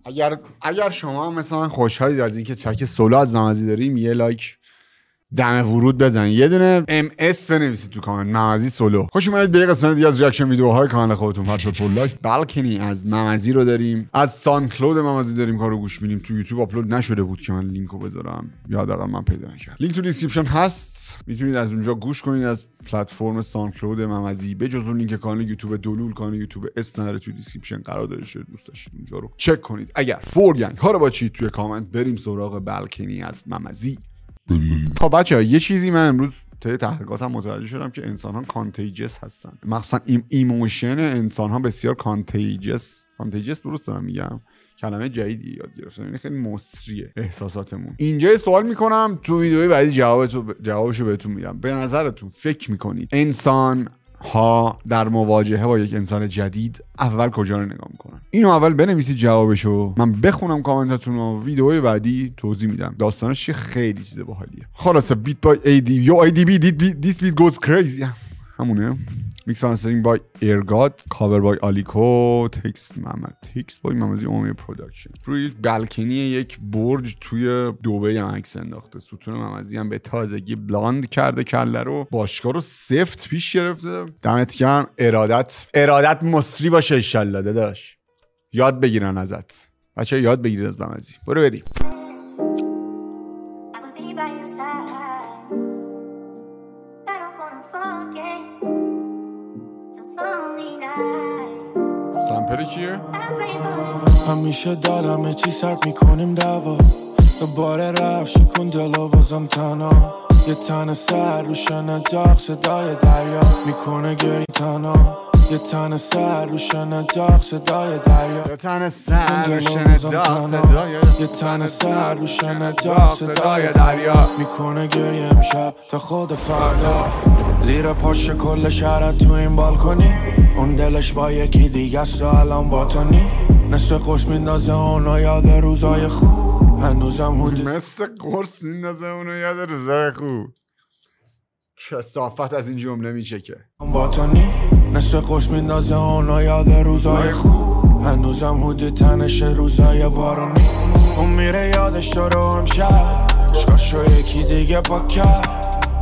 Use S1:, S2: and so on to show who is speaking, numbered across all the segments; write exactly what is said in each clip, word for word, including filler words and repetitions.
S1: اگر اگر شما مثلا خوشحالید از اینکه چک سولو از ممزی داریم، یه لایک دم ورود بزن، یه دونه ام اس بنویسید تو کامنت ممزی سولو. خوش اومدید به یه قسمت دیگه از ریاکشن ویدیوهای کانال خودتون. فرشاد پور لایف بالکنی از ممزی رو داریم، از ساوند کلود ممزی داریم کارو گوش میدیم. تو یوتیوب آپلود نشده بود که من لینکو بذارم، یا حداقل من پیدا نکردم. لینک تو دیسکریپشن هست، میتونید از اونجا گوش کنید از پلتفرم ساوند کلود ممزی. به جز اون لینک کانال یوتیوب دلول، کانال یوتیوب اسم نداره، تو دیسکریپشن قرار داده شده، دوست داشتید اونجا رو چک کنید. اگر فور گنگ ها رو باچید توی کامنت بریم سراغ بالکنی از ممزی. خب بچه‌ها یه چیزی من امروز طی تحقیقاتم متوجه شدم که انسان‌ها کانتیجس هستن. مخصوصا ایم ایموشن انسان‌ها بسیار کانتیجس. کانتیجس درست دارم میگم؟ کلمه جدیدی یاد گرفتم، یعنی خیلی مصریه احساساتمون. اینجا یه سوال میکنم، تو ویدیوی بعدی جوابتو ب... جوابشو بهتون میدم. به نظرتون فکر میکنید انسان ها در مواجهه با یک انسان جدید اول کجا رو نگاه میکنن؟ اینو اول بنویسید جوابشو، من بخونم کامنتاتون و ویدیوی بعدی توضیح میدم. داستانش خیلی چیز باحالیه. خلاصه بیت بای ای دی یو ای دی بی دیس بیت گوز کریزی همونه. میکس مسترینگ بای ایرگاد، کاور بای آلیکو، تکست محمد، تکست بای ممزی اومی پروداکشن. روی بالکنی یک برج توی دبی هم عکس انداخته. ستون ممزی هم به تازگی بلاند کرده کله رو، باشگاه رو سفت پیش گرفته. دمت گرم. ارادت ارادت مصری باشه ان شاءالله داداش. یاد بگیرن ازت بچه‌ها، یاد بگیرید از ممزی. برو بریم. سمپل کیه؟
S2: همیشه دادم چی سرد میکنیم دوا، دوباره رفت شکون دلو بازم تنها. یه تن سر روشن داغ صدای دریا میکنه گری تنها. یه تن سر روشن داغ صدای دریا،
S1: یه تن سر روشن داغ صدای
S2: یه تن سر روشن داغ صدای دریا میکنه گری امشب تا خود فردا. زیر پاش کل شهرت تو این بالکنی، اون دلش با یکی دیگه است و الان با تو نی. نصف خوش میندازه اونو یاد روزای خوب، هنوزم هودی
S1: مثل قرص میندازه اونو یاد روزای خوب. کثافت از این جمله میچکه.
S2: با تو نی. نصف خوش میندازه اونو یاد روزای خوب، هنوزم هودی تنش روزای بارونی. اون میره یادش تو رو امشب، عشقاشو یکی دیگه پاک کرد.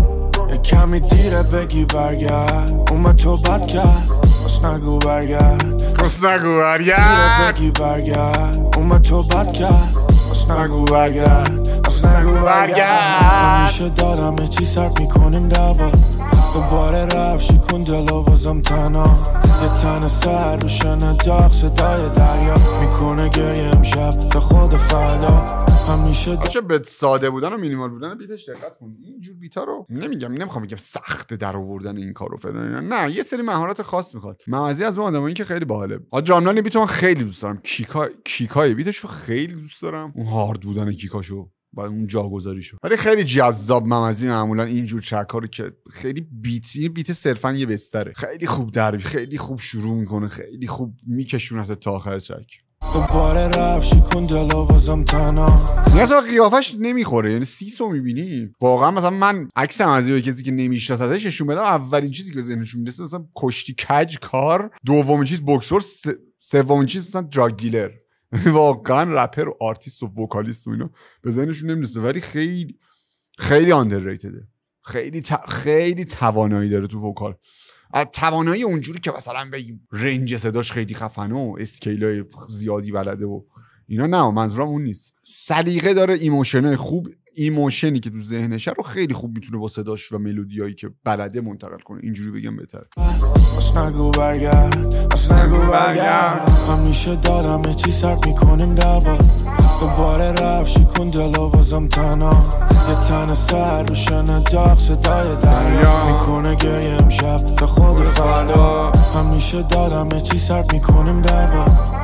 S2: کمی دیره بگی برگرد، اومد تو بد کرد. بس نگو برگرد،
S1: بس نگو برگرد.
S2: بگی برگرد، اومد تو بد کرد. بس نگو برگرد، بس نگو برگرد. همیشه دادم چی سرد میکنیم دوا، دوباره رفت شکون دلو بازم تنها. یه تن سر روشن داغ صدای دریا میکنه گریه امشب تا خود فردا. همیشه
S1: بچه به ساده بودن و مینیمال بودن بیتش دقت کن. اینجور بیتا رو نمیگم نمیخوام بگم سخت در آوردن این کارو فلان، نه، یه سری مهارت خاص میخواد. ممزی از اون آدمایی که خیلی باحاله. آج راملان بیتو من خیلی دوست دارم. کیکا کیکای بیتشو خیلی دوست دارم، اون هارد بودن کیکاشو با اون جاگذاریشو. ولی خیلی جذاب ممزی معمولا اینجور ترکا رو که خیلی بیتی بیت صرفا یه بستره، خیلی خوب در خیلی خوب شروع میکنه، خیلی خوب میکشونت تا آخر ترک.
S2: دوباره رفت شکون دلو بازم تنها.
S1: یعنی اصلا قیافش نمیخوره، یعنی سیسو میبینی واقعا. مثلا من عکس ممزی رو کسی که نمیشناسدش نشون بدم، اولین چیزی که به ذهنشون میرسه مثلا کشتی کج کار، دومین چیز بوکسور، سومین چیز مثلا دراگ دیلر. واقعا رپر و آرتیست و وکالیست و اینا به ذهنشون نمیرسه، ولی خیلی خیلی آندرریتده. خیلی ت... خیلی توانایی داره تو وکال. توانایی اونجوری که مثلا بگیم رنج صداش خیلی خفنه و اسکیلای زیادی بلده و اینا، نه، منظورم اون نیست. سلیقه داره، ایموشنای خوب، ایموشنی که تو ذهنشه رو خیلی خوب میتونه با صداش و ملودیایی که بلده منتقل کنه. اینجوری بگم بهتره.
S2: بس نگو برگرد، بس نگو برگرد. همیشه دادم چی سرد میکنیم دوا، دوباره رفت شکون دلو بازم تنها. یه تن سر روشن داغ صدای دریا میکنه گریه امشب تا خود فردا. همیشه دادم چی سرد میکنیم دوا،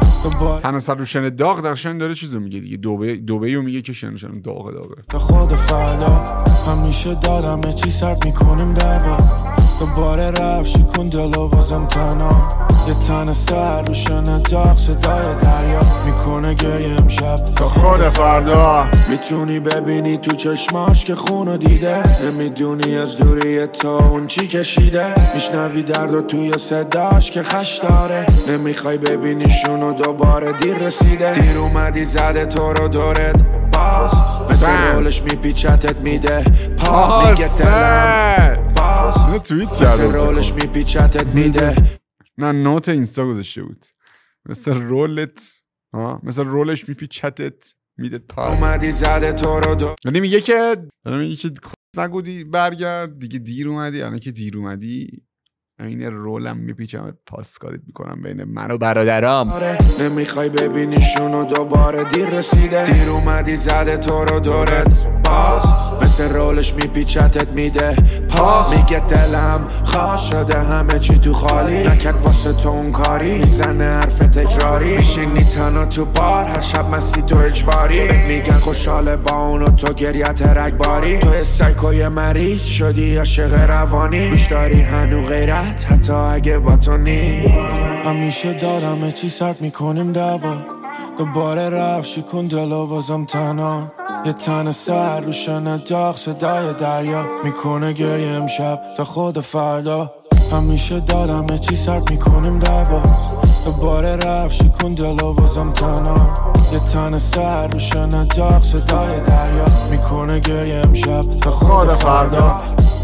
S1: تن سر روشن داغ درشن داره چیزو میگه دیگه. دوبه دوبهیو میگه که شنشن داغ داغه
S2: تا خود فردا. همیشه دادم چی سرد میکنیم دوا، دوباره رفت شکون دلو بازم تنها. یه تن سر روشن داغ صدای دریا میکنه گریه امشب تا
S1: خود فردا.
S2: میتونی ببینی تو چشماش که خونو دیده، نمیدونی از دوری تا اون چی کشیده، میشنوی درد و توی صداش که خش داره، نمیخوای ببینیشونو دوباره دیر رسیده، دیر اومدی زده تو رو دورت باز، مثل رولش میپیچتت میده پاس، میگه دلم باز،
S1: اینو توییت کرده،
S2: مثل رولش میپیچتت میده.
S1: نه نوت اینستا گذاشته بود، مثل رولت ها، مثل رولش میپیچتت میده پاس،
S2: اومدی زده تو رو دو
S1: یعنی میگه که میگه که نگودی برگرد دیگه، دیر اومدی، یعنی که دیر اومدی این رولم میپیچم پاس کاریت میکنم بین من و برادرام.
S2: نمیخوای ببینیشونو دوباره دیر رسیده، دیر اومدی زده تو رو دورت باز، مثل رولش میپیچتت میده پاس، میگه دلم خواه شده همه چی تو خالی، نکرد واسه تو اون کاری، میزنه حرف تکراری، میشینی تنها تو بار هر شب مستی تو اجباری، میگن خوشحاله با اونو تو گریت رگباری، تو سایکوی مریض شدی عاشق روانی، بیش داری هنو غیرت حتی اگه با تو نی، همیشه دادم چی سرد میکنیم دوا، دوباره رفت شکون دلو بازم تنها، یه تن سر روشن داغ صدای دریا میکنه گریه امشب تا خود فردا، همیشه دادم چی سرد میکنیم دوا، دوباره رفت شکون دلو بازم تنها، یه تن سر روشن داغ صدای دریا میکنه گریه امشب تا خود فردا.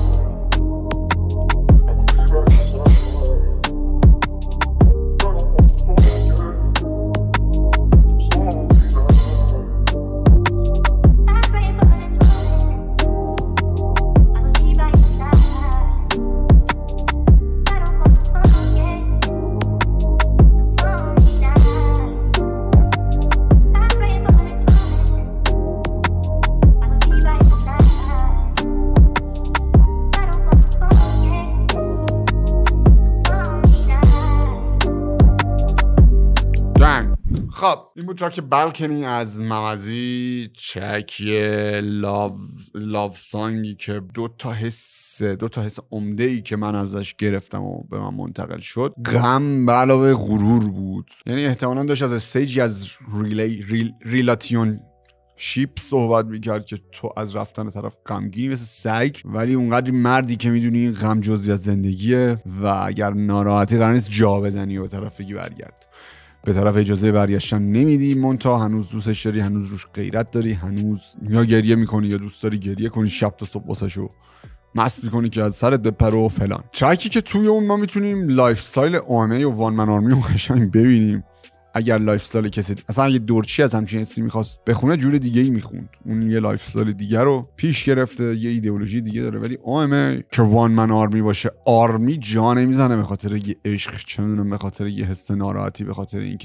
S2: خب این بود ترک بالکنی از ممزی، چکی لاو لاو سانگی که دو تا حس دو تا حس عمده ای که من ازش گرفتم و به من منتقل شد، غم به علاوه غرور بود، یعنی احتمالاً داشت از استیجی از ریلی ریل ریلاتیون شیپ صحبت میکرد که تو از رفتن طرف غمگینی مثل سگ، ولی اونقدر مردی که میدونی این غم جزئی از زندگیه و اگر ناراحتی قرار نیست جا بزنی و طرف بگی برگرد، به طرف اجازه برگشتن نمیدی، منتها هنوز دوستش داری، هنوز روش غیرت داری، هنوز یا گریه میکنی یا دوست داری گریه کنی شب تا صبح واسشو مست میکنی که از سرت بپره و فلان. ترکی که توی اون ما میتونیم لایف استایل اومه و وان من آرمی رو قشنگ ببینیم. اگر لایف استایل کسی اصلا اگه دورچی از همچین حسی میخواست بخونه جور دیگه ای میخوند، اون یه لایف استایل دیگه رو پیش گرفته، یه ایدئولوژی دیگه داره، ولی اومه که وان من آرمی باشه، آرمی جا نمیزنه به خاطر یه عشق، چه میدونم به خاطر یه حس ناراحتی، به خاطر اینکه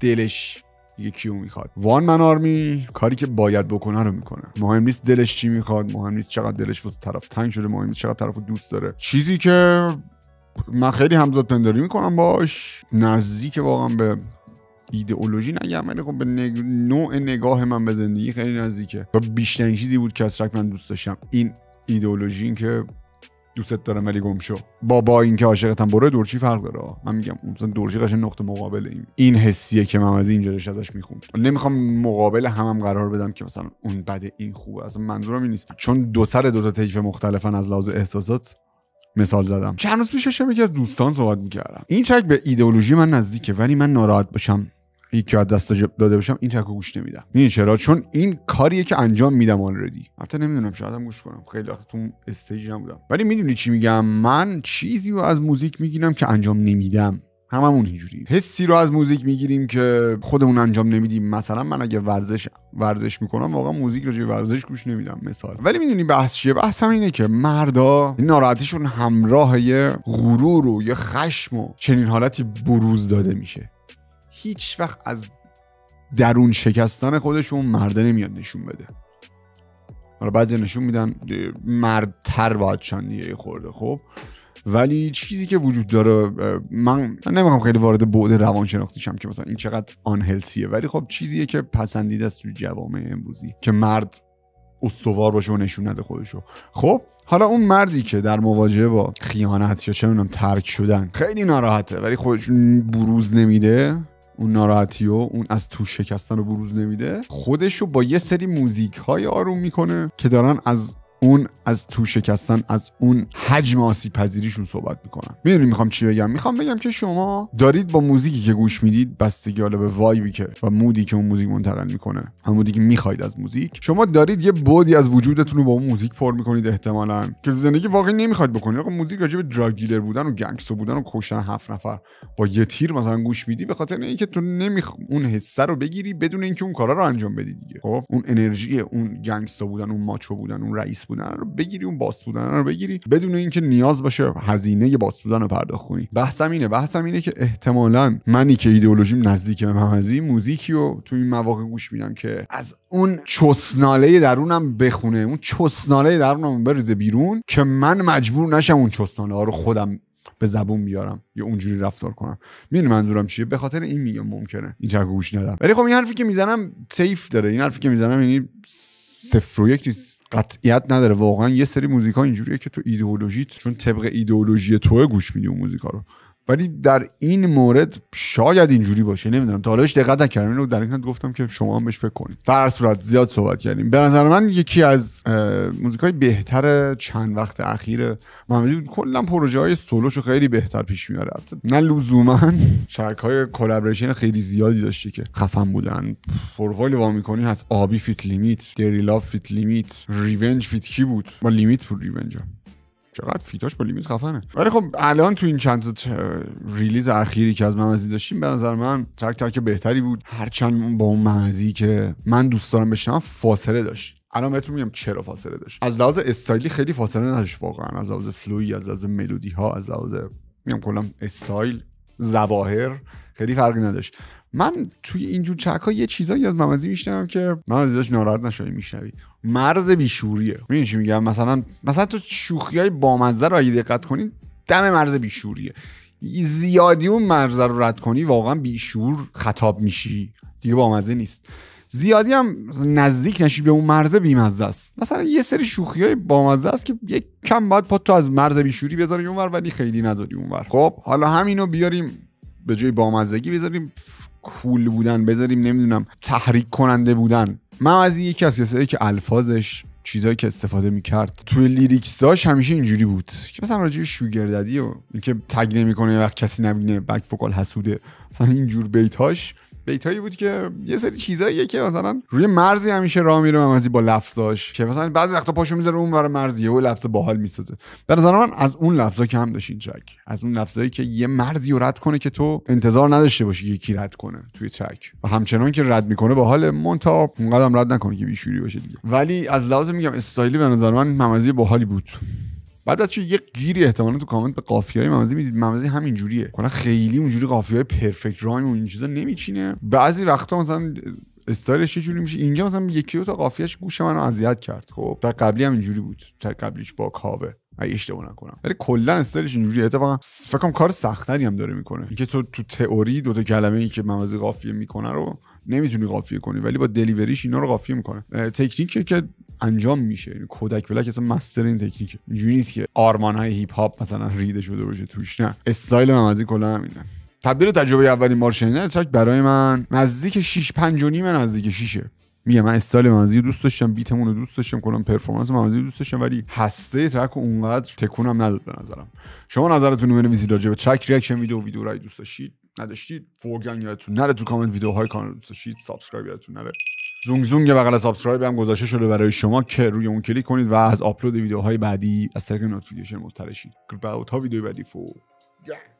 S2: دلش یکیو میخواد. وان من آرمی کاری که باید بکنه رو میکنه، مهم نیست دلش چی میخواد، مهم نیست چقدر دلش واسه طرف تنگ شده، مهم نیست چقدر طرفو دوست داره. چیزی که من خیلی همزاد پنداری میکنم باش، نزدیک واقعا به ایدئولوژی نگم، ولی خب به نگ... نوع نگاه من به زندگی خیلی نزدیکه و بیشترین چیزی بود که از ترک من دوست داشتم این ایدئولوژی، این که دوستت دارم ولی گم شو، با با اینکه عاشقتم برو دورچی فرق داره. من میگم مثلا دورچی قشنگ نقطه مقابل این این حسیه که من از اینجا داشت ازش میخوند. نمیخوام مقابل همم هم قرار بدم که مثلا اون بده این خوبه، اصلا منظورم این نیست، چون دو سر دو تا طیف مختلفن از لحاظ احساسات مثال زدم. چند روز پیش داشتم یکی از دوستان صحبت میکردم، این ترک به ایدئولوژی من نزدیکه، ولی من ناراحت باشم یکی از دست داده باشم این ترک رو گوش نمیدم. میدونی چرا؟ چون این کاریه که انجام میدم آلردی. البته نمیدونم شاید هم گوش کنم، خیلی وقت تو استیج نبودم، ولی میدونی چی میگم، من چیزی رو از موزیک میگیرم که انجام نمیدم. هممون اینجوری حسی رو از موزیک میگیریم که خودمون انجام نمیدیم. مثلا من اگه ورزش ورزش میکنم واقعا موزیک رو جای ورزش گوش نمیدم مثال. ولی میدونی بحث چیه؟ بحث اینه که مردا ناراحتیشون همراه یه غرور و یه خشم و چنین حالتی بروز داده میشه. هیچ وقت از درون شکستن خودشون مرده نمیاد نشون بده. حالا بعضی نشون میدن مردتر باید چندیه خورده، خب ولی چیزی که وجود داره، من, من نمیخوام خیلی وارد بعد روانشناختی شم که مثلا این چقدر آنهلسیه، ولی خب چیزیه که پسندیده است توی جوامع امروزی که مرد استوار باشه و نشون نده خودشو. خب
S1: حالا اون مردی که در مواجهه با خیانت یا چه میدونم ترک شدن خیلی ناراحته ولی خودش بروز نمیده، اون ناراحتی و اون از تو شکستن رو بروز نمیده، خودشو با یه سری موزیک های آروم میکنه که دارن از اون از تو شکستن، از اون حجم آسیب پذیریشون صحبت میکنن. میدونی میخوام چی بگم؟ میخوام بگم که شما دارید با موزیکی که گوش میدید، بستگی حالا به وایبی که و مودی که اون موزیک منتقل میکنه، هم مودی که میخواید از موزیک، شما دارید یه بودی از وجودتون رو با اون موزیک پر میکنید احتمالاً که زندگی واقعی نمیخواید بکنید. آقا موزیک راجع به دراگ دیلر بودن و گنگستر بودن و کشتن هفت نفر با یه تیر مثلا گوش میدی به خاطر اینکه تو نمیخ اون حسه رو بگیری بدون اینکه اون کارا رو انجام بدی دیگه. خب اون انرژی اون گنگستر بودن، اون ماچو بودن، اون رئیس بودن رو بگیری، اون باس بودن رو بگیری بدون اینکه نیاز باشه هزینه باس بودن رو پرداخت کنی. بحثم اینه بحثم اینه که احتمالاً منی که ایدئولوژیم نزدیک به ممزی، موزیکی رو تو این مواقع گوش میدم که از اون چسناله درونم بخونه، اون چسناله درونم بریزه بیرون که من مجبور نشم اون چسناله ها رو خودم به زبون بیارم یا اونجوری رفتار کنم. میدونی منظورم چیه؟ به خاطر این میگم ممکنه این ترک گوش ندم. ولی خب این حرفی که میزنم سیف داره، این حرفی که میزنم یعنی صفر و یک نیست، قطعیت نداره. واقعا یه سری موزیکا اینجوریه که تو ایدئولوژیت چون طبق ایدئولوژی توه گوش میدی اون موزیکا رو، ولی در این مورد شاید اینجوری باشه، نمیدونم، تا حالا بهش دقت نکردم. اینو در این حد گفتم که شما هم بهش فکر کنید. در هر صورت زیاد صحبت کردیم. به نظر من یکی از موزیکای بهتر چند وقت اخیر محمدی کلا پروژه های سولوشو خیلی بهتر پیش میاره. نه لزوما شرکای کلابریشن خیلی زیادی داشته که خفن بودن. پروفایل وا می‌کنی هست آبی فیت لیمیت، دری لاف فیت لیمیت، ریونج فیت کی بود؟ با لیمیت بود ریونج. چقدر فیتاش با لیمیت خفنه. ولی خب الان تو این چند تا ریلیز اخیری که از ممزی داشتیم به نظر من ترک ترک بهتری بود، هرچند با اون ممزی که من دوست دارم بشنوم فاصله داشت. الان بهتون میگم چرا فاصله داشت. از لحاظ استایلی خیلی فاصله نداشت واقعا، از لحاظ فلوی، از لحاظ ملودی ها، از لحاظ میگم کلا استایل، ظواهر خیلی فرقی نداشت. من توی اینجور ترک ها یه چیزایی از ممزی میشنوم که ممزی داشت ناراحت نشوی میشنوی. مرز بیشوریه. میدونی چی میگم؟ مثلا مثلا تو شوخیای بامزه رو اگه دقت کنید دم مرز بیشوریه. زیادی اون مرز رو رد کنی واقعا بیشور خطاب میشی دیگه، بامزه نیست. زیادی هم نزدیک نشی به اون مرز بیمزه است. مثلا یه سری شوخیای بامزه است که یک کم باید پات تو از مرز بیشوری بذاری اونور ولی خیلی نذاری اونور. خب حالا همینو بیاریم به جای بامزگی بذاریم کول بودن، بذاریم نمیدونم تحریک کننده بودن. من از یکی از کسایی که الفاظش چیزایی که استفاده میکرد توی لیریکساش همیشه اینجوری بود که مثلا راجع به شوگرددی و اینکه تگ نمیکنه وقت کسی نبینه، بک فوکال حسوده، مثلا اینجور بیتاش بیتایی بود که یه سری چیزاییه که مثلا روی مرزی همیشه راه میره ممزی با لفظاش که مثلا بعضی وقتا پاشو میذاره اون ور مرزیه و لفظ باحال میسازه. به نظر من از اون لفظا که هم داشت این ترک، از اون لفظایی که یه مرزی رو رد کنه که تو انتظار نداشته باشی یکی رد کنه توی ترک و همچنان که رد میکنه باحال، مونتا اونقدرم رد نکنه که بیشوری باشه دیگه. ولی از لحاظ میگم استایلی به نظر من ممزی باحالی بود. بعد بچه یه گیری احتمالاً تو کامنت به قافیه‌های ممزی میدید. ممزی همین جوریه، کلا خیلی اونجوری قافیه‌های پرفکت رایم و این چیزا نمیچینه. بعضی وقتا مثلا استایلش یه جوری میشه، اینجا مثلا یکی دو تا قافیه‌اش گوش منو اذیت کرد. خب تا قبلی هم اینجوری بود، تا قبلیش با کاوه اگه اشتباه نکنم، ولی کلا استایلش اینجوریه. اتفاقا فکر کنم کار سخت‌تری هم داره میکنه، اینکه تو تو تئوری دو تا کلمه‌ای که ممزی قافیه میکنه رو نمیتونی قافیه کنی ولی با دلیوریش اینا رو قافیه میکنه. تکنیکی که انجام میشه، یعنی کودک بلک اصلا مستر این تکنیکه. اینجوری نیست که آرمان‌های هیپ هاپ مثلا ریده شده باشه توش، نه، استایل ممزی کلا همینه. تبدیل تجربه اولین بار شنیدن ترک برای من نزدیک شش پنج و نیم نزدیک شش. میگم من استایل ممزی رو دوست داشتم، بیتمون رو دوست داشتم، کلا پرفورمنس ممزی رو دوست داشتم، ولی هسته ترک اونقدر تکونم نداد به نظرم. شما نظرتون رو بنویسید راجع به ترک، ریاکشن ویدیو ویدیو رای دوست داشتید نداشتید، فورگن یادتون نره تو کامنت ویدیوهای کانال دوست داشتید، سابسکرایب یادتون نره. زونگ زونگ بغل سابسکرایب هم گذاشته شده برای شما که روی اون کلیک کنید و از آپلود ویدیوهای بعدی از طریق نوتیفیکیشن مطلع شید. تا ویدیو بعدی فو